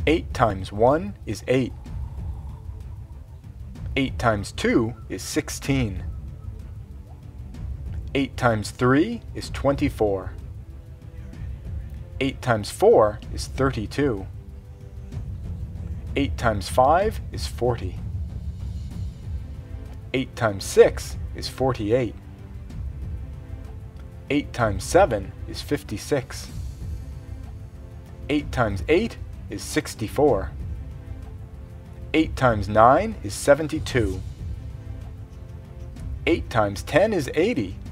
8 times 1 is 8. 8 times 2 is 16. 8 times 3 is 24. 8 times 4 is 32. 8 times 5 is 40. 8 times 6 is 48. 8 times 7 is 56. 8 times 8 is 64. 8 times 9 is 72. 8 times 10 is 80.